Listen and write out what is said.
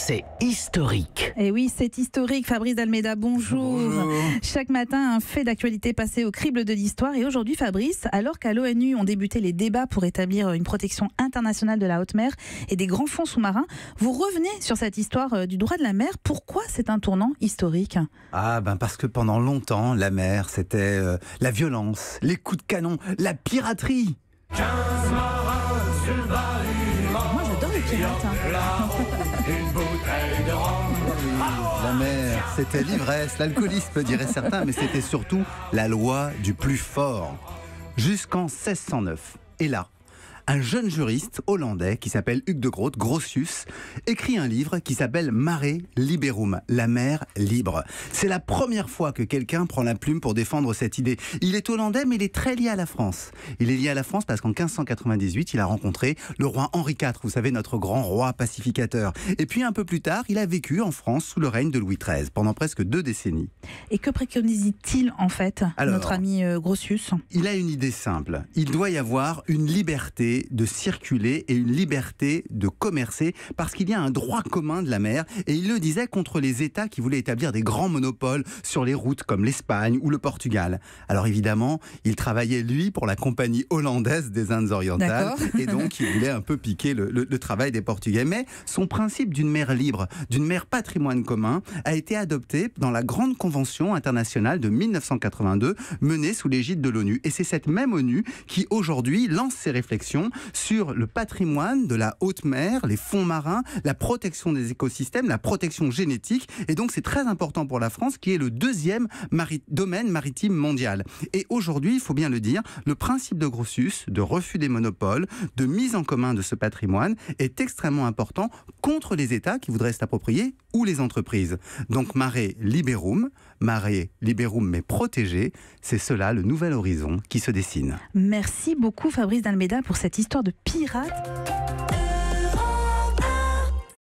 c'est historique. Et oui, c'est historique. Fabrice Dalméda, bonjour. Bonjour. Chaque matin, un fait d'actualité passé au crible de l'histoire. Et aujourd'hui, Fabrice, alors qu'à l'ONU ont débuté les débats pour établir une protection internationale de la haute mer et des grands fonds sous-marins, vous revenez sur cette histoire du droit de la mer. Pourquoi c'est un tournant historique ? Parce que pendant longtemps, la mer, c'était la violence, les coups de canon, la piraterie. 15 marins sur le bâtiment. Moi, j'adore les pirates. Une bouteille de rhum. La mer, c'était l'ivresse, l'alcoolisme, diraient certains, mais c'était surtout la loi du plus fort. Jusqu'en 1609. Et là, un jeune juriste hollandais qui s'appelle Hugues de Groot, Grotius, écrit un livre qui s'appelle Mare Liberum, la mer libre. C'est la première fois que quelqu'un prend la plume pour défendre cette idée. Il est hollandais, mais il est très lié à la France. Il est lié à la France parce qu'en 1598, il a rencontré le roi Henri IV, vous savez, notre grand roi pacificateur. Et puis un peu plus tard, il a vécu en France sous le règne de Louis XIII, pendant presque 2 décennies. Et que préconise-t-il en fait, notre ami Grotius ? Il a une idée simple. Il doit y avoir une liberté de circuler et une liberté de commercer parce qu'il y a un droit commun de la mer et il le disait contre les États qui voulaient établir des grands monopoles sur les routes comme l'Espagne ou le Portugal. Alors évidemment, il travaillait lui pour la compagnie hollandaise des Indes orientales et donc il voulait un peu piquer le travail des Portugais. Mais son principe d'une mer libre, d'une mer patrimoine commun a été adopté dans la grande convention internationale de 1982 menée sous l'égide de l'ONU. Et c'est cette même ONU qui aujourd'hui lance ses réflexions sur le patrimoine de la haute mer, les fonds marins, la protection des écosystèmes, la protection génétique. Et donc c'est très important pour la France qui est le 2e domaine maritime mondial. Et aujourd'hui, il faut bien le dire, le principe de Grotius, de refus des monopoles, de mise en commun de ce patrimoine est extrêmement important contre les États qui voudraient s'approprier ou les entreprises. Donc Mare Liberum mais protégé, c'est cela le nouvel horizon qui se dessine. Merci beaucoup Fabrice Dalméda pour cette histoire de pirate.